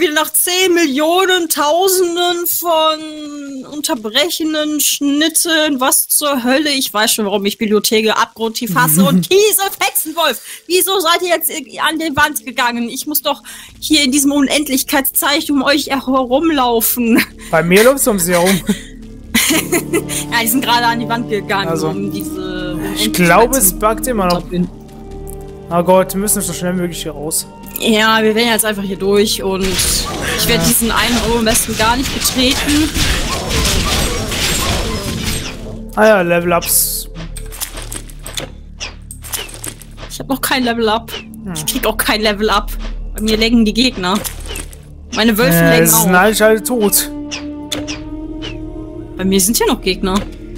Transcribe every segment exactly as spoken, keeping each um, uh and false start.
wieder nach zehn Millionen, Tausenden von unterbrechenden Schnitten. Was zur Hölle? Ich weiß schon, warum ich Bibliothek abgrundtief hasse. Und diese Fetzenwolf, wieso seid ihr jetzt an die Wand gegangen? Ich muss doch hier in diesem Unendlichkeitszeichen um euch herumlaufen. Bei mir läufst du um sie herum. Ja, die sind gerade an die Wand gegangen, also, um diese ich glaube, es buggt immer noch. Oh Gott, wir müssen so schnell wie möglich hier raus. Ja, wir werden jetzt einfach hier durch und ich werde diesen einen Raum am besten gar nicht betreten. Ah ja, Level-Ups. Ich habe noch kein Level-Up. Ich krieg auch kein Level-Up. Bei mir lenken die Gegner. Meine Wölfe äh, lenken auch. sind alle, alle tot. Bei mir sind hier noch Gegner.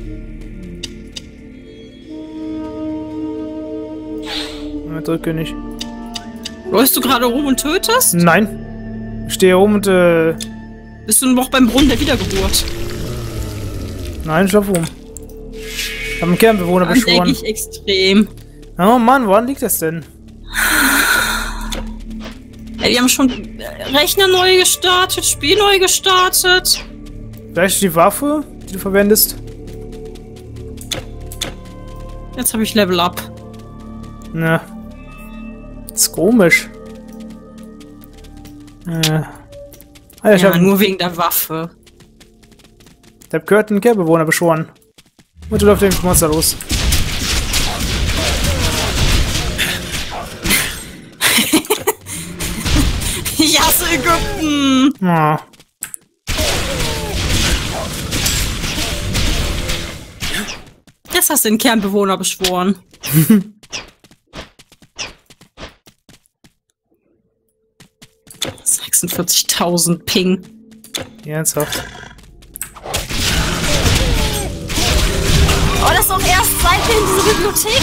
Ja, drücke nicht. Läufst du gerade rum und tötest? Nein. Ich stehe oben und äh... Bist du noch beim Brunnen der Wiedergeburt? Nein, ich laufe um. Ich habe einen Kernbewohner Dann beschworen. denke ich extrem. Oh Mann, woran liegt das denn? Ja, die haben schon Rechner neu gestartet, Spiel neu gestartet. Vielleicht die Waffe, die du verwendest? Jetzt habe ich Level Up. Na. Das ist komisch. Äh. Ah, ich ja, hab, nur wegen der Waffe. Ich hab gehört, einen Kernbewohner beschworen. Und du läufst den Monster los. Ich hasse Ägypten! Oh. Jetzt hast du den Kernbewohner beschworen. sechsundvierzigtausend Ping. Ernsthaft. Oh, das ist auch erst seit wir in dieser Bibliothek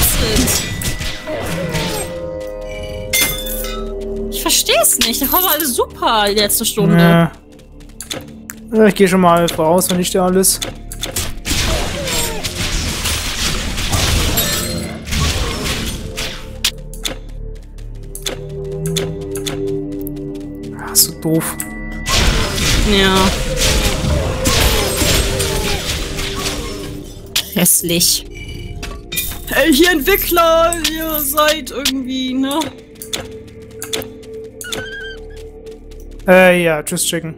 sind. Ich verstehe es nicht. Da war alles super die letzte Stunde. Ja. Ja, ich gehe schon mal voraus, wenn nicht alles. Ah, so doof. Ja. Hässlich. Hey, hier Entwickler, ihr seid irgendwie, ne? Äh, ja, tschüss, Chicken.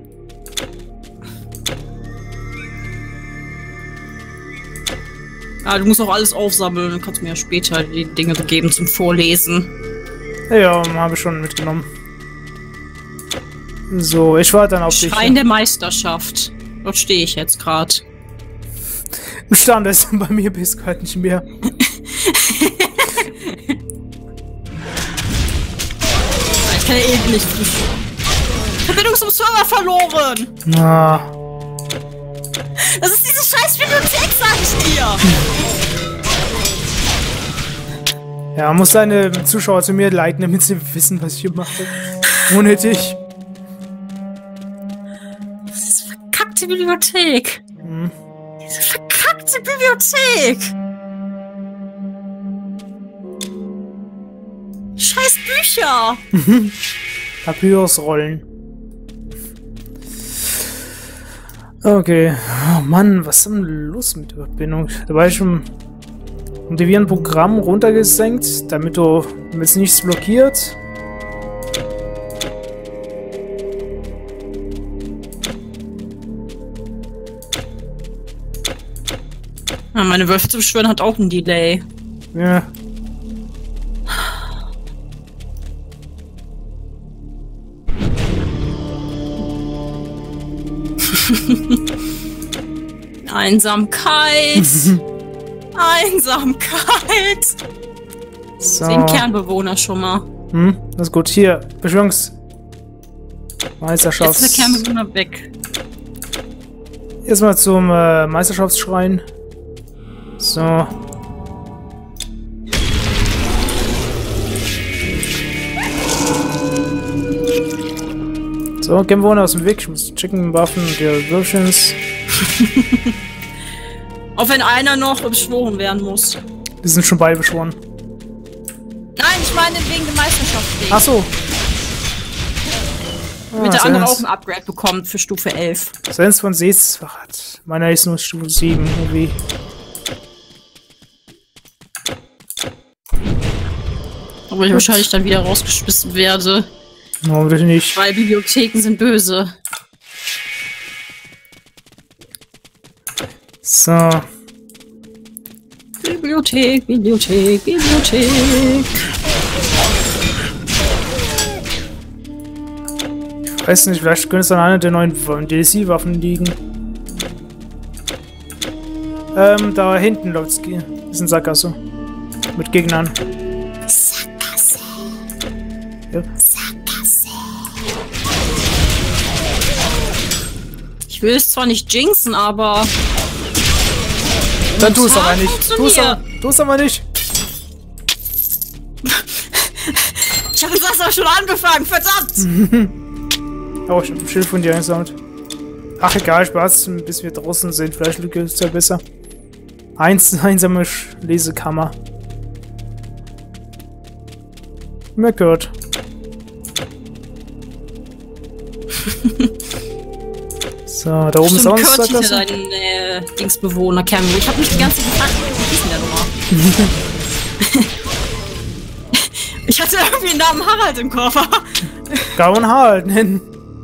Ja, du musst auch alles aufsammeln, dann kannst du mir ja später die Dinge geben zum Vorlesen. Ja, habe ich schon mitgenommen. So, ich warte dann auf dich. Schrein der Meisterschaft. Dort stehe ich jetzt gerade. Du standest, bei mir bist du halt nicht mehr. Ich kann ja eben nicht. Verbindung zum Server verloren! Na. Das ist diese scheiß Bibliothek, sag ich dir! Ja, man muss seine Zuschauer zu mir leiten, damit sie wissen, was ich hier mache. Ohne dich. Diese verkackte Bibliothek. Hm. Diese verkackte Bibliothek. Scheiß Bücher. Papyrusrollen. Okay. Oh Mann, was ist denn los mit der Verbindung? Da war ich schon ein Deviant-Programm runtergesenkt, damit du damit es nichts blockiert. Ja, meine Wölfe zu beschwören hat auch ein Delay. Ja. Einsamkeit. Einsamkeit. So. Den Kernbewohner schon mal. Hm, das ist gut. Hier, Beschwörungs... Meisterschafts... Jetzt ist der Kernbewohner weg. Erstmal zum äh, Meisterschaftsschrein. So. So, Kernbewohner aus dem Weg. Ich muss checken, Waffen und die Würfchens. Auch wenn einer noch beschworen werden muss. Die sind schon beide beschworen. Nein, ich meine wegen der Meisterschaft. Ach so. Damit der andere auch ein Upgrade bekommt für Stufe elf. Sens von Seesfahrrad. Meiner ist nur Stufe sieben, irgendwie. Aber ich Gut. wahrscheinlich dann wieder rausgeschmissen werde. No, bitte nicht. Weil Bibliotheken sind böse. So. Bibliothek, Bibliothek, Bibliothek. Ich weiß nicht, vielleicht könnte es an einer der neuen D L C-Waffen liegen. Ähm, da hinten läuft's. Ist ein Sackgasse. Mit Gegnern. Sackgasse. Ja. Sackgasse. Ich will es zwar nicht jinxen, aber... Dann tu es aber nicht. Tu es aber, tu es aber nicht. Ich habe das auch schon angefangen, verdammt! Oh, ich hab ein Schild von dir eingesammelt. Ach, egal, Spaß, bis wir draußen sind. Vielleicht geht es ja besser. Eins, einsame Lesekammer. Mir gehört. So, da oben ist auch ein Sackgasse. Dein äh, Dingsbewohner, Cameron. Ich hab mich die ganze Zeit gefragt, wie hieß denn der nochmal? Ich hatte irgendwie den Namen Harald im Koffer. Kann man Harald nennen.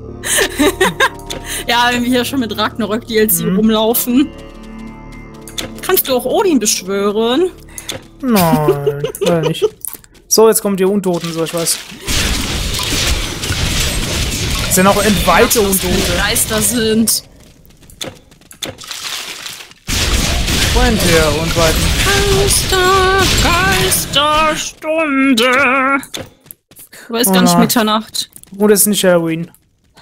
Ja, wenn wir hier schon mit Ragnarök D L C mhm. rumlaufen. Kannst du auch Odin beschwören? Nein, leider nicht. So, jetzt kommen die Untoten, so ich weiß. Das sind auch entweihte Untote. Geister sind. Freund der Unweiten. Geister, Geisterstunde. Aber ist oh gar nicht Mitternacht. Oh, das ist nicht Halloween.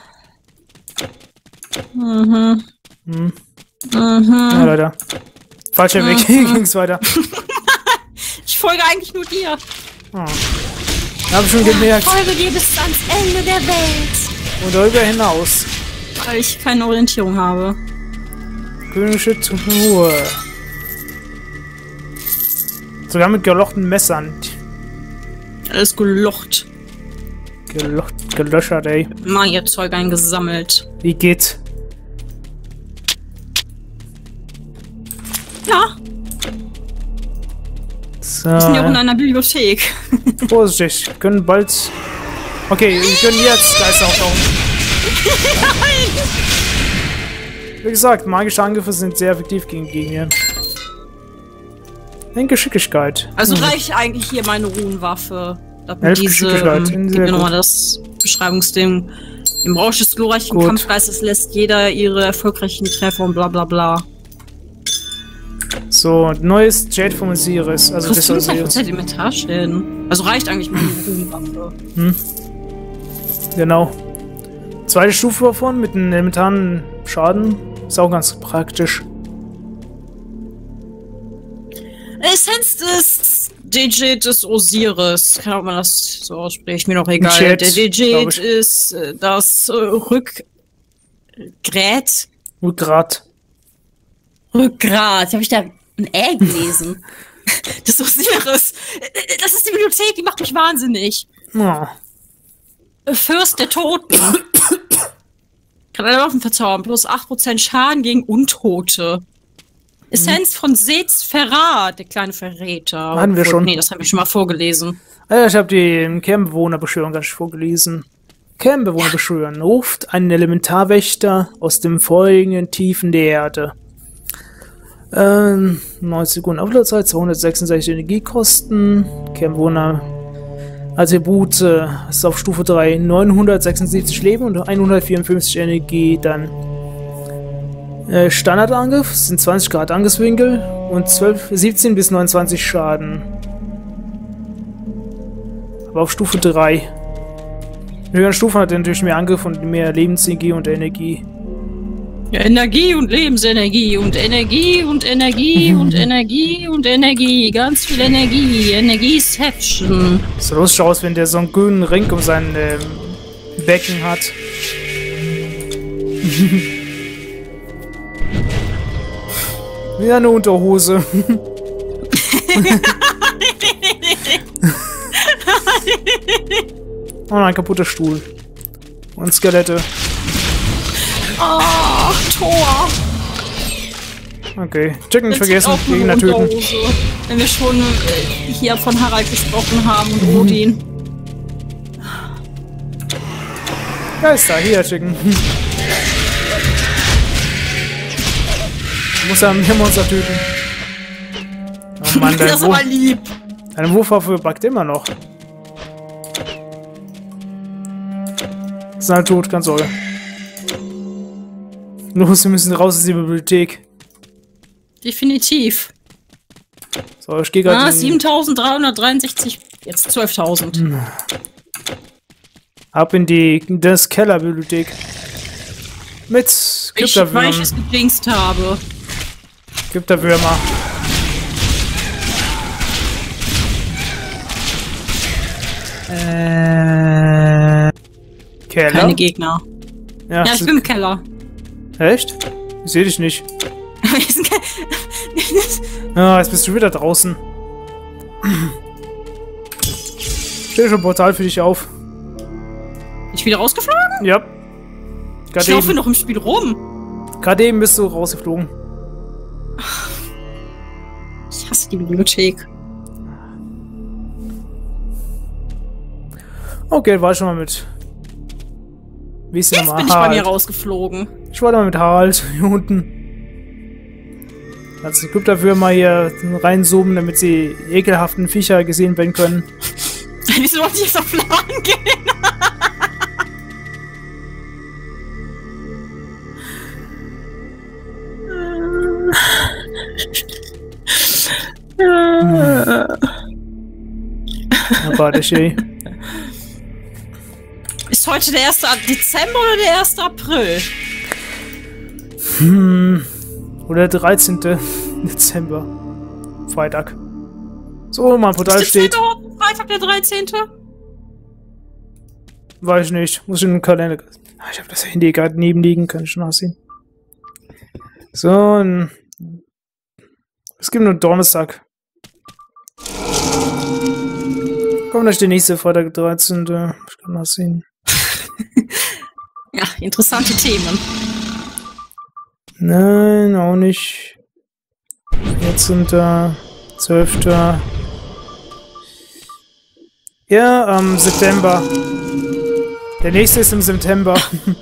Mhm. Hm. Mhm. Ja, leider. Falscher Weg, hier mhm. ging's weiter. Ich folge eigentlich nur dir. Oh. Hab ich schon gemerkt. Ich folge dir bis ans Ende der Welt. Und darüber hinaus. Weil ich keine Orientierung habe. Königische Truhe. Sogar mit gelochten Messern. Alles gelocht. Gelocht, gelöschert, ey. Magierzeug eingesammelt. Wie geht? Ja. So. Wir sind ja auch in einer Bibliothek. Vorsichtig, wir können bald... Okay, wir können jetzt Geister auftauchen. Nein! Wie gesagt, magische Angriffe sind sehr effektiv gegen Gegner. In Geschicklichkeit. Also hm. reicht eigentlich hier meine Runenwaffe. Elf Geschicklichkeit. Gib mir nochmal das Beschreibungsding. Im Rausch des glorreichen Gut. Kampfgeistes lässt jeder ihre erfolgreichen Treffer und bla bla bla. So, neues Jade vom Osiris. Also das Osiris. Inventar stellen. Also reicht eigentlich meine Runenwaffe. Hm. Genau. Zweite Stufe davon mit einem elementaren Schaden. Ist auch ganz praktisch. Essenz des Digit des Osiris. Kann auch man das so ausspricht, mir noch egal. Jet, der Digit ist äh, das äh, Rückgrat. Rückgrat. Rückgrat. Habe ich da ein Ä gelesen? Das Osiris. Das ist die Bibliothek, die macht mich wahnsinnig. Oh. Fürst der Toten. Kann alle Waffen verzaubern. Plus acht Prozent Schaden gegen Untote. Essenz von Seths Verrat, der kleine Verräter. Hatten wir schon. Nee, das habe ich schon mal vorgelesen. Ja, ich habe die Kernbewohnerbeschwörung gar nicht vorgelesen. Kernbewohner beschwören. Ruft einen Elementarwächter aus den folgenden Tiefen der Erde. Ähm, neunzig Sekunden Aufladezeit, zweihundertsechsundsechzig Energiekosten. Kernbewohner Attribute ist auf Stufe drei neunhundertsechsundsiebzig Leben und hundertvierundfünfzig Energie. Dann äh, Standardangriff sind zwanzig Grad Angriffswinkel und zwölf, siebzehn bis neunundzwanzig Schaden. Aber auf Stufe drei. In höheren Stufen hat er natürlich mehr Angriff und mehr Lebensenergie und Energie. Ja, Energie und Lebensenergie und Energie und Energie und Energie und Energie. Ganz viel Energie. Energieception. So lustig aus, wenn der so einen grünen Ring um sein ähm, Becken hat. Wie eine Unterhose. Oh, ein kaputter Stuhl. Und Skelette. Ah, Tor. Okay. Chicken nicht Jetzt vergessen. auch eine Gegner töten. Unterhose. Wenn wir schon äh, hier von Harald gesprochen haben und Odin. Ja, ist da. Hier, Chicken. Muss er ein Monster töten. Oh Mann, Das dein, ist aber lieb. deine Wurfwaffe backt immer noch. Ist halt tot, ganz Sorge. Los, wir müssen raus aus der Bibliothek. Definitiv. So, ich gehe gerade. Ah, siebentausenddreihundertdreiundsechzig, jetzt zwölftausend. Hm. Ab in die das Kellerbibliothek. Mit Ich, weil ich Kryptowürmern. es gejinxt habe. Kryptowürmer. Äh. Keller? Keine Gegner. Ja, Ja, ich bin im Keller. echt? Ich sehe dich nicht. Ah, jetzt bist du wieder draußen. Stell schon ein Portal für dich auf. Ich wieder rausgeflogen? Ja. Ich Gerade laufe eben, noch im Spiel rum. gerade eben bist du rausgeflogen. Ich hasse die Bibliothek. Okay, war schon mal mit. Wie ist denn Jetzt nochmal? bin ich bei mir Harald. rausgeflogen. Ich war da mal mit Harald hier unten. Als die Kryptowürmer hier reinzoomen, damit sie ekelhaften Viecher gesehen werden können. Wieso wollte ich jetzt auf Laden gehen? Aber das ey. Ist heute der erste Dezember oder der erste April? Hm. Oder dreizehnten Dezember. Freitag. So, mein Portal Ist steht. Dezember heute Freitag der dreizehnte? Weiß ich nicht. Muss ich in den Kalender. Ah, ich habe das Handy gerade nebenliegen, kann ich schon nachsehen. So, und es gibt nur Donnerstag. Komm, da ist der nächste Freitag, der dreizehnte Ich kann nachsehen. Ja, interessante Themen. Nein, auch nicht. vierzehnten zwölften Ja, am September. Der nächste ist im September.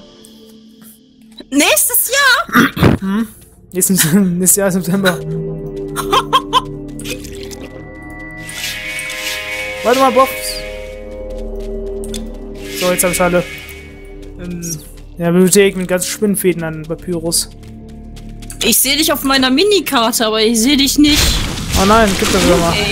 Nächstes Jahr? Hm? Nächstes, nächstes Jahr September. Warte mal, Bob. So, jetzt hab ich alle. Ähm, In der Bibliothek mit ganzen Spinnenfäden an Papyrus. ich sehe dich auf meiner Minikarte, aber ich sehe dich nicht. Oh nein, gib das wieder mal. Okay.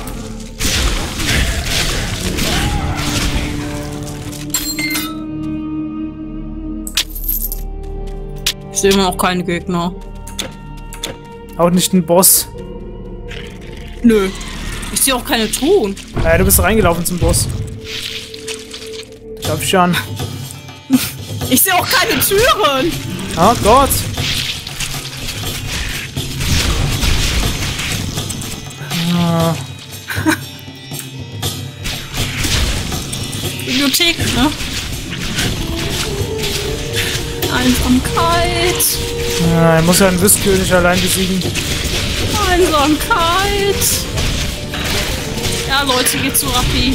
Ich sehe immer noch keine Gegner. Auch nicht den Boss. Nö. Ich sehe auch keine Truhen. Ja, du bist reingelaufen zum Boss. Glaub ich schon. Ich sehe auch keine Türen. Oh Gott. Ah, Bibliothek, ne? Einsamkeit. ja, er muss ja einen Wisskönig allein besiegen. Einsamkeit. Ja, Leute, geht zu Rappi.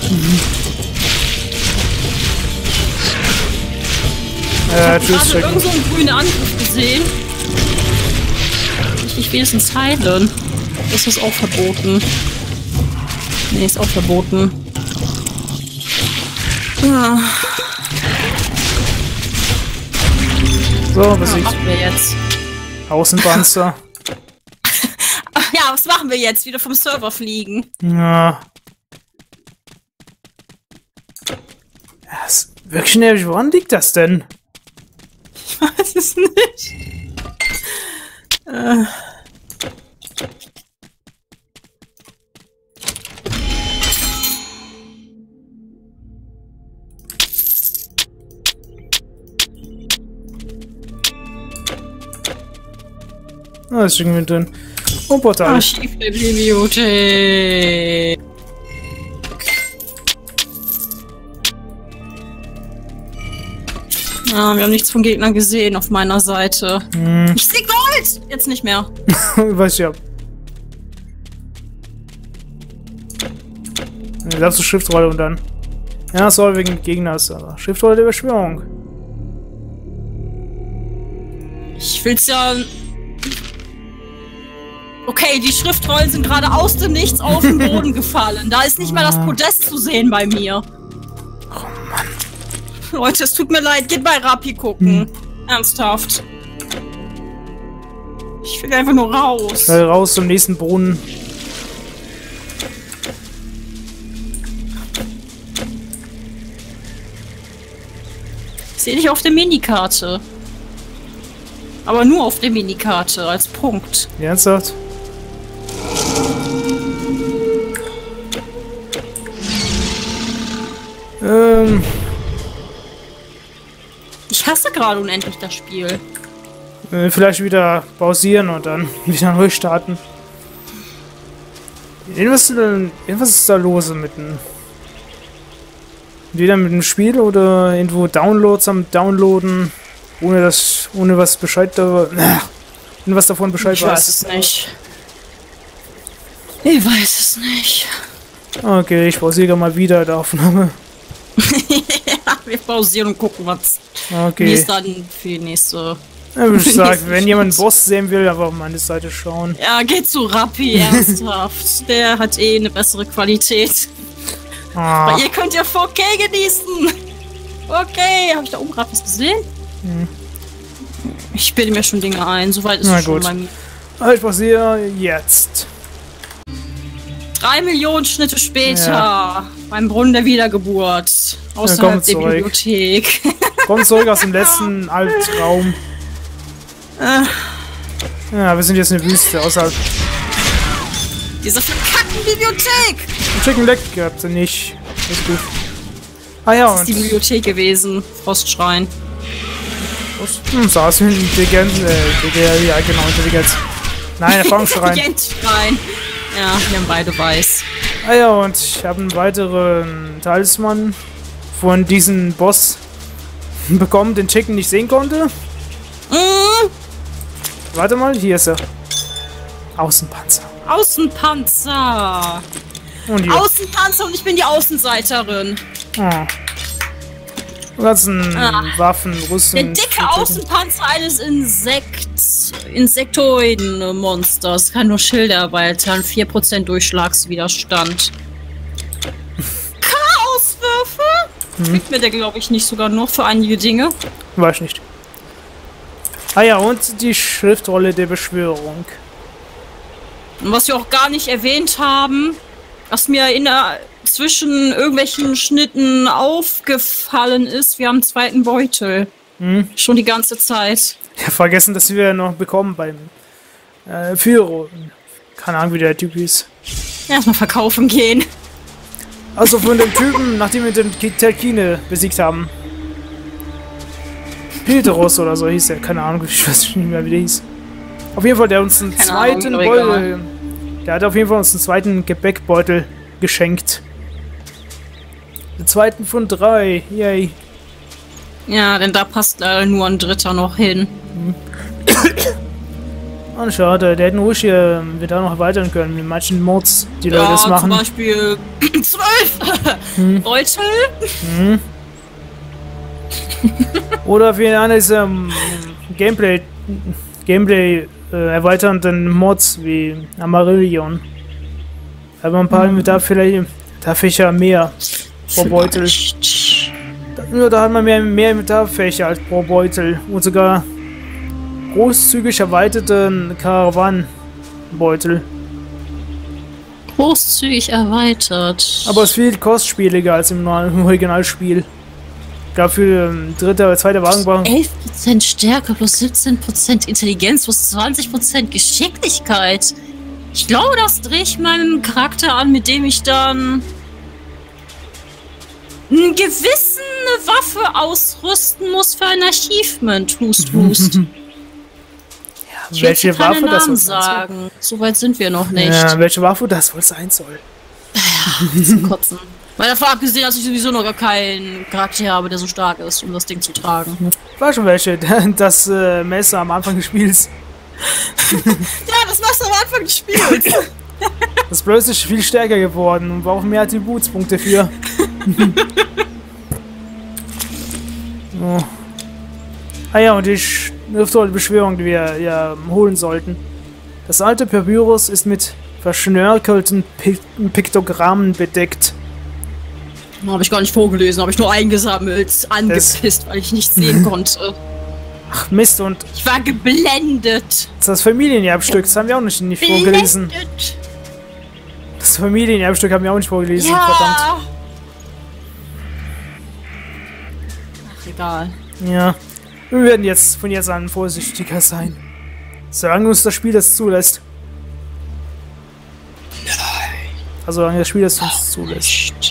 Ja, Ich tschüss, habe gerade Chicken. irgend so einen grünen Angriff gesehen. Ich mich wenigstens heilen. Das ist auch verboten. Nee, ist auch verboten. Ah, So, was besiegt. machen wir jetzt? Außenpanzer. Ach ja, was machen wir jetzt? Wieder vom Server fliegen. Ja. Ja, ist wirklich nervig. Woran liegt das denn? Ich weiß es nicht. Äh. Ah, ist irgendwie drin. Oh, Portal. Archiv der Bibliothek. Ja, wir haben nichts von Gegnern gesehen auf meiner Seite. Hm. Ich sehe Gold! Jetzt nicht mehr. Weiß ich ja. Da darfst du Schriftrolle und dann. Ja, soll wegen Gegners, aber Schriftrolle der Beschwörung. Ich will's ja. Okay, die Schriftrollen sind gerade aus dem Nichts auf den Boden gefallen. Da ist nicht mal das Podest zu sehen bei mir. Oh Mann. Leute, es tut mir leid, geht bei Rappi gucken. Hm. Ernsthaft. Ich will einfach nur raus. Schnell raus zum nächsten Brunnen. Ich sehe dich auf der Minikarte. Aber nur auf der Minikarte, als Punkt. Ernsthaft? Ähm. Ich hasse gerade unendlich das Spiel. Äh, vielleicht wieder pausieren und dann wieder neu starten. Irgendwas, irgendwas ist da los mit dem. Entweder mit dem Spiel oder irgendwo Downloads am Downloaden, ohne das, ohne was Bescheid da, ohne was davon Bescheid ich weiß. Ich weiß es nicht. Ich weiß es nicht. Okay, ich pausiere mal wieder die Aufnahme. Ja, wir pausieren und gucken, was okay. Wie ist dann für die nächste. Ja, würde ich sagen, wenn jemand einen Boss sehen will, einfach auf meine Seite schauen. Ja, geht zu Rappi, ernsthaft. Der hat eh eine bessere Qualität. Ah. Aber ihr könnt ja vier K genießen. Okay, habe ich da oben gerade was gesehen? Hm. Ich bilde mir schon Dinge ein, soweit ist Na es schon gut. bei mir. Aber ich pausiere jetzt. Drei Millionen Schnitte später, Ja. beim Brunnen der Wiedergeburt, außerhalb der zurück. Bibliothek. Kommt zurück aus dem letzten Albtraum. Ja, wir sind jetzt in der Wüste, außerhalb. Diese verkackten Bibliothek! Chicken Leg habt ihr nicht. Ist gut. Ah ja, Das ist die und. Bibliothek gewesen, Frostschrein. Hm, saß mit Intelligenz. Äh, ja, genau, Intelligenz. Nein, Erfahrungsschrein. Intelligenzschrein. Ja, wir haben beide weiß. Ah ja, und ich habe einen weiteren Talisman von diesem Boss bekommen, den Chicken nicht sehen konnte. Mm, Warte mal, hier ist er. Außenpanzer. Außenpanzer. Und hier. Außenpanzer und ich bin die Außenseiterin. Ah. Die ganzen Ah. Waffen, Rüstung. Der dicke Außenpanzer eines Insekt Insektoiden-Monsters kann nur Schilde erweitern. vier Prozent Durchschlagswiderstand. Chaoswürfe? Hm. Kriegt mir der, glaube ich, nicht sogar nur für einige Dinge. Weiß ich nicht. Ah ja, und die Schriftrolle der Beschwörung. Und was wir auch gar nicht erwähnt haben, was mir in der, zwischen irgendwelchen Schnitten aufgefallen ist, wir haben einen zweiten Beutel. Hm? Schon die ganze Zeit. Ich hab vergessen, dass wir noch bekommen beim äh, Führer. Keine Ahnung, wie der Typ hieß. Erstmal verkaufen gehen. Also von dem Typen, nachdem wir den Terkine besiegt haben. Pilteros oder so hieß er. Keine Ahnung, ich weiß nicht mehr, wie der hieß. Auf jeden Fall, der uns einen Keine zweiten Ahnung, Beutel. Der hat auf jeden Fall uns einen zweiten Gepäckbeutel geschenkt. Den zweiten von drei. Yay. Ja, denn da passt leider nur ein Dritter noch hin. Oh, schade, der hätten ruhig hier wir da noch erweitern können mit manchen Mods, die Leute Ja, das machen. zum Beispiel zwölf Hm. Beutel. Hm. Oder für eine dieser ähm, Gameplay, Gameplay äh, erweiternden Mods wie Amarillion. Aber ein paar Mhm. da vielleicht Inventarfächer mehr pro Beutel. Vielleicht. Ja, da hat man mehr, mehr Inventarfächer als pro Beutel und sogar großzügig erweiterten Karawanenbeutel. Großzügig erweitert. Aber es ist viel kostspieliger als im normalen Originalspiel. Dafür ähm, dritte oder zweite Wagenbahn. elf Prozent Stärke plus siebzehn Prozent Intelligenz plus zwanzig Prozent Geschicklichkeit. Ich glaube, das drehe ich meinem Charakter an, mit dem ich dann eine gewisse Waffe ausrüsten muss für ein Achievement. Hust, hust. Ich will Welche jetzt keine Waffe das Namen wohl sein soll? sagen. So weit sind wir noch nicht. Ja, welche Waffe das wohl sein soll. Zum Kotzen. Weil davon abgesehen, dass ich sowieso noch gar keinen Charakter habe, der so stark ist, um das Ding zu tragen. Ich weiß schon welche, das äh, Messer am Anfang des Spiels. Ja, das Messer am Anfang des Spiels. Das ist plötzlich viel stärker geworden und braucht mehr Attributspunkte für. Oh. Ah ja, und die Beschwörung, die wir ja holen sollten. Das alte Papyrus ist mit verschnörkelten Pik Piktogrammen bedeckt. Habe ich gar nicht vorgelesen, habe ich nur eingesammelt, angepisst, das weil ich nichts sehen konnte. Ach Mist, und... Ich war geblendet. Das Familienerbstück, das haben wir auch nicht, nicht vorgelesen. Das Familienerbstück haben wir auch nicht vorgelesen, ja. Verdammt. Ach, egal. Ja, wir werden jetzt von jetzt an vorsichtiger sein. Solange uns das Spiel das zulässt. Nein. Also solange das Spiel das uns zulässt.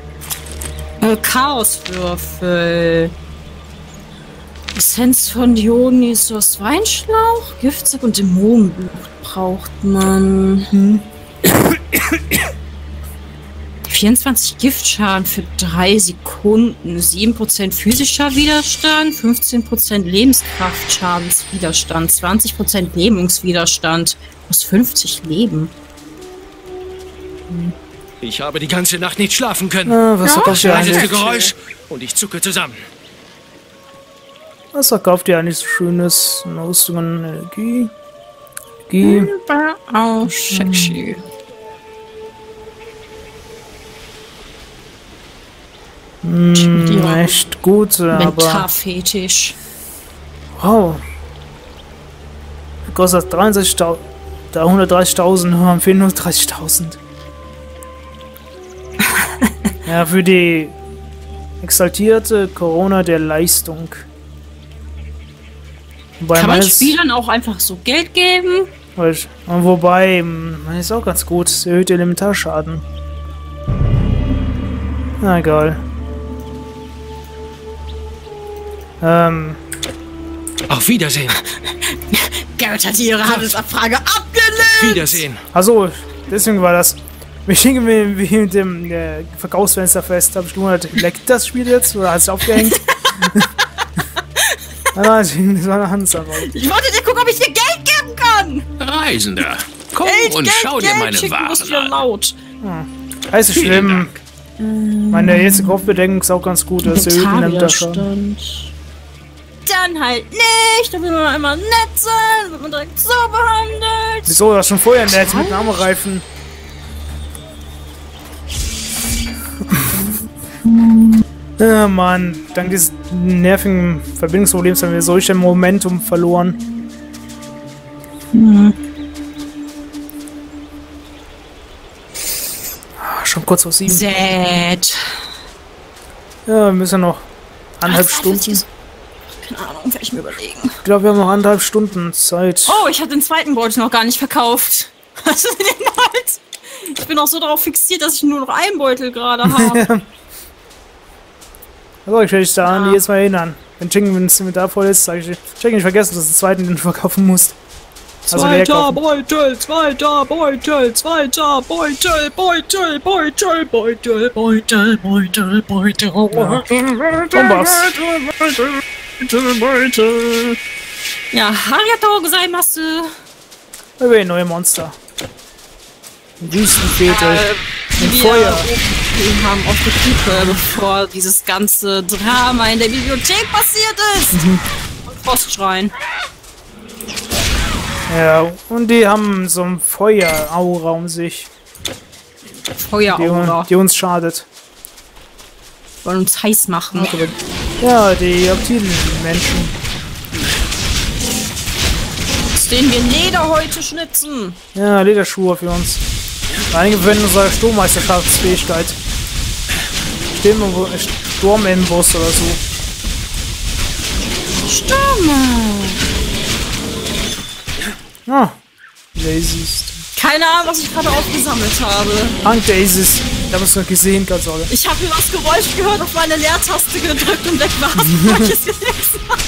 Chaoswürfel. Essenz von Dionysos Weinschlauch, Giftsack und Dämonenblut braucht man. Hm. vierundzwanzig Giftschaden für drei Sekunden, sieben Prozent physischer Widerstand, fünfzehn Prozent Lebenskraftschadenswiderstand, zwanzig Prozent Lähmungswiderstand, plus fünfzig Leben. Hm. Ich habe die ganze Nacht nicht schlafen können. Ah, was ja? verkauft ihr Das eigentlich? Geräusch und ich zucke zusammen. Was verkauft ihr eigentlich so Schönes? Rüstungen, Energie. Energie. Oh, sexy. Hm, echt gut, aber... Mentarfetisch. Wow. Kostet dreiundsechzigtausend. Da hundertdreißigtausend, haben wir nur dreißigtausend. Ja, für die exaltierte Corona der Leistung. Wobei Kann man meines, Spielern auch einfach so Geld geben? Wobei, man ist auch ganz gut. Es erhöht Elementarschaden. Na egal. Ähm. Auf Wiedersehen. Garrett hat ihre Handelsabfrage abgelehnt. Wiedersehen. Achso, deswegen war das. Ich hing mir wie mit dem äh, Verkaufsfenster fest. Hab ich gewundert, leckt das Spiel jetzt? Oder hat es aufgehängt? Nein, das war eine Handelsarbeit. Ich wollte dir gucken, ob ich dir Geld geben kann. Reisender, komm Geld, und Geld, schau Geld, dir meine schicken musst Waren du an. laut. Hm. Das ist schlimm. Meine jetzige Kopfbedeckung ist auch ganz gut. Das erhöht den Elementarschaden. Dann halt nicht. Da will man immer nett sein. Wird man direkt so behandelt. Wieso? Das ist schon vorher nett mit Namenreifen. Ja, Mann. Dank dieses nervigen Verbindungsproblems haben wir solch ein Momentum verloren. Mhm. Ah, schon kurz vor sieben. Sad. Ja, wir müssen noch anderthalb Was, Stunden. was, keine Ahnung, werde ich mir überlegen. Ich glaube, wir haben noch anderthalb Stunden Zeit. Oh, ich habe den zweiten Beutel noch gar nicht verkauft. Hast du den halt? Ich bin auch so darauf fixiert, dass ich nur noch einen Beutel gerade habe. Also, ich werde dich daran Ja. jedes Mal erinnern. Wenn Chicken, wenn es da voll ist, sage ich dir. Chicken, nicht vergessen, dass du den zweiten, den du verkaufen musst. Also leer Zweiter kaufen. Beutel, zweiter Beutel, zweiter Beutel, Beutel, Beutel, Beutel, Beutel, Beutel, Beutel, Beutel. Ja, arigatou gozaimasu. Wir werden neue Monster. Wüstenfete. Äh, Mit wir Feuer. wir haben auf die Kippe, bevor dieses ganze Drama in der Bibliothek passiert ist. Und Frostschrein. Ja, und die haben so ein Feueraura um sich, die, Feueraura. die uns schadet. Wollen uns heiß machen. Ja, die Reptilien-Menschen. Aus denen wir Lederhäute schnitzen. Ja, Lederschuhe für uns. Einige verwenden unsere Sturmmeisterschaftsfähigkeit. Sturm- Sturmembus oder so. Stürme. Ah, Daisies. Keine Ahnung, was ich gerade aufgesammelt habe. Punk Daisies. Ich habe es noch gesehen, ganz sorge. Ich habe mir das Geräusch gehört, auf meine Leertaste gedrückt und weg war es, bevor ich es gelesen habe.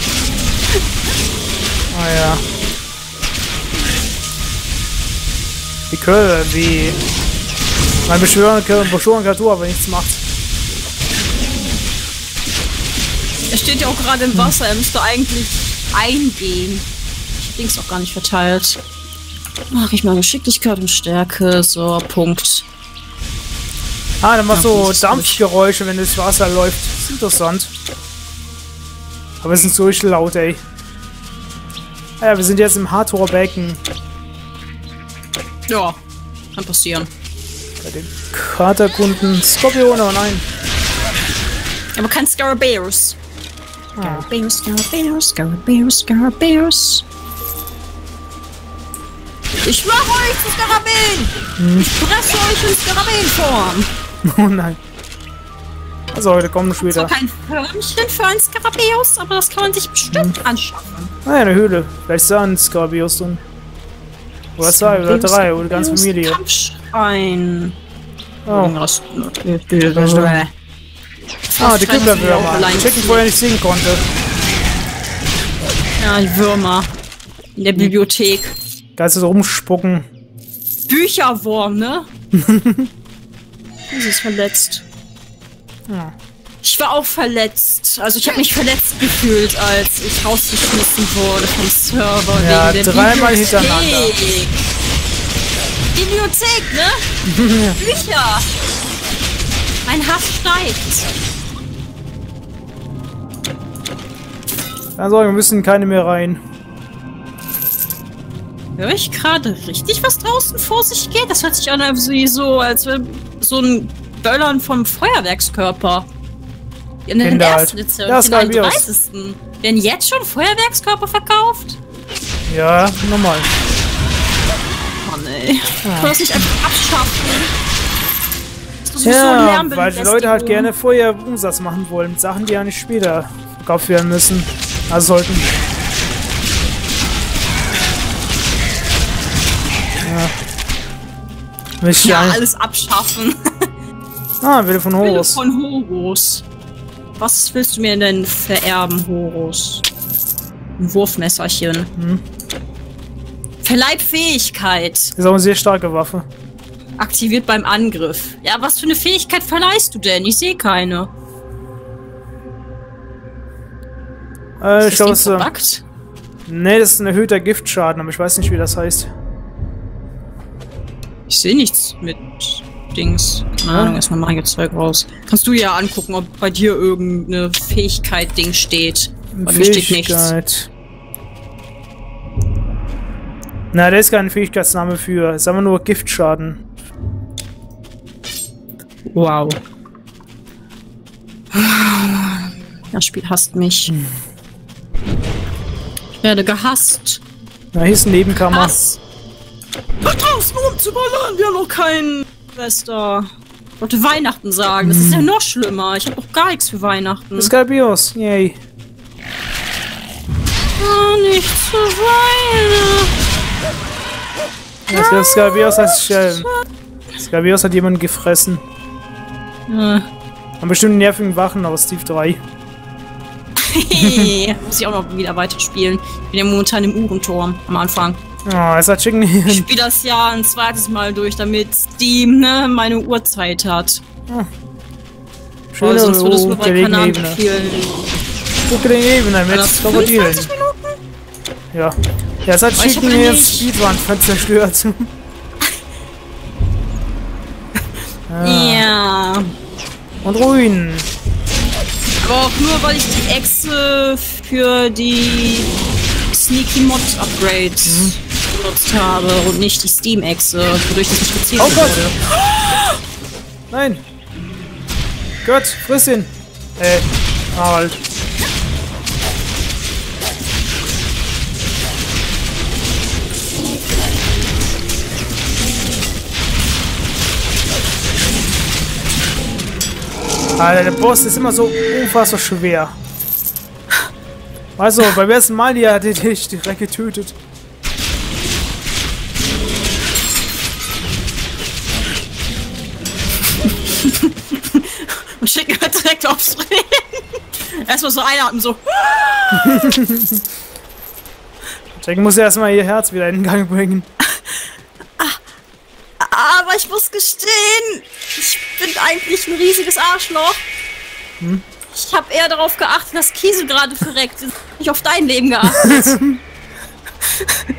Ah ja. Wie Curl, wie Mein Beschwörung-Kreatur aber nichts macht. Er steht ja auch gerade im Wasser, er müsste eigentlich eingehen. Ich hab links auch gar nicht verteilt. Mach ich mal Geschicklichkeit und Stärke, so, Punkt. Ah, dann macht Ja, so das ist Dampfgeräusche, wenn das Wasser läuft. Das ist interessant. Aber es sind so richtig laut, ey. Ja, wir sind jetzt im Hathor-Becken. Ja, kann passieren. Bei den Katakunden. Skorpione, oh nein. Aber kein Scarabeus. Ah. Scarabeus, Scarabeus, Scarabeus, Scarabeus. Ich mach euch zu Skarabäen! Hm. Ich presse euch in Skarabäenform! Oh nein. Also heute kommen Zwar später. kein Hörnchen für ein Skarabäus, aber das kann man sich bestimmt anschaffen. Ah ja, eine Höhle. Vielleicht ist da ein Skorpius drin. Oder zwei oder drei oder die ganze Familie. Kampfschrein. Oh. Das- Ah, die Küpplerwürmer. Allein Die Chicken vorher nicht sehen konnte. Ja, die Würmer. In der Bibliothek. Ganzes rumspucken. Bücherwurm, ne? Sie ist verletzt. Ja. Ich war auch verletzt. Also ich habe mich verletzt gefühlt, als ich rausgeschmissen wurde vom Server. Ja, wegen der dreimal Bibliothek. hintereinander. Bibliothek, ne? Bücher. Mein Hass steigt. Also, wir müssen keine mehr rein. Höre ich gerade richtig, was draußen vor sich geht? Das hört sich an wie so, als wenn so ein Böllern vom Feuerwerkskörper. In den Kinder halt. ersten Edition, Ja, ist den geil, wie aus. einunddreißigsten Werden jetzt schon Feuerwerkskörper verkauft? Ja, normal. Mann, ey. Kann man das nicht einfach abschaffen? Das ist doch Ja, so eine weil die Lärmbelästigung. Leute halt gerne vorher Umsatz machen wollen. Mit Sachen, die ja nicht später verkauft werden müssen. Also sollten. Ja. Möchte Ja, ja, alles abschaffen. ah, Wille von Wille Horus. von Horus. Was willst du mir denn vererben, Horus? Ein Wurfmesserchen. Hm. Verleihfähigkeit. Ist auch eine sehr starke Waffe. Aktiviert beim Angriff. Ja, was für eine Fähigkeit verleihst du denn? Ich sehe keine. Äh, ich Ist glaube, das es Ding ist. Äh, verbuggt? nee, das ist ein erhöhter Giftschaden, aber ich weiß nicht, wie das heißt. Ich sehe nichts mit Dings. Keine Ahnung, erstmal mein Zeug raus. Kannst du ja angucken, ob bei dir irgendeine Fähigkeit-Ding steht. Bei mir steht nichts. Fähigkeit. Na, da ist kein Fähigkeitsname für. Es ist einfach nur Giftschaden. Wow. Das Spiel hasst mich. Hm. Ich werde gehasst. Na, hier ist ein Nebenkammer. Hass. Da draußen rumzuballern, wir haben noch keinen Silvester. Ich wollte Weihnachten sagen, das ist ja noch schlimmer. Ich habe doch gar nichts für Weihnachten. Skarbios, yay. Oh, nicht zu Weihnachten. Das ist Skarbios heißt Stellen. Skarbios hat jemanden gefressen. Ja. Haben bestimmt einen nervigen Wachen aus Steve drei. Muss ich auch noch wieder weiterspielen. Ich bin ja momentan im Uhrenturm am Anfang. Oh, es hat Chicken Ich hier. spiele das ja ein zweites Mal durch, damit Steam ne, meine Uhrzeit hat. Schöne Weil sonst würde es nur bei gelegene Kanal Ebene. spielen. Gelegene Ebene mit Das Krokodilen. fünfundzwanzig Minuten? Ja. Ja, es hat Aber ich Chicken hab hier nicht- Speedrun zerstört. Ja. Und Ruinen. Aber auch nur, weil ich die Echse für die Sneaky Mod Upgrades benutzt habe und nicht die Steam-Echse, wodurch das nicht gezählt Oh Gott! wurde. Nein! Gott, friss ihn! Äh, Harald. Alter, der Boss ist immer so unfassbar schwer. Also, beim ersten Mal hier hat er dich direkt getötet. Und schicken wir direkt aufs Rennen. Erstmal so einatmen, so. Jack muss erstmal ihr Herz wieder in den Gang bringen. Aber ich muss gestehen, ich bin eigentlich ein riesiges Arschloch. Hm? Ich habe eher darauf geachtet, dass Kiesel gerade verreckt ist. Nicht auf dein Leben geachtet.